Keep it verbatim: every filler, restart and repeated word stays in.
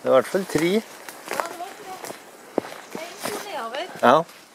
Det er i hvert fall tre. Ja, det var tre. En to nedover. Ja.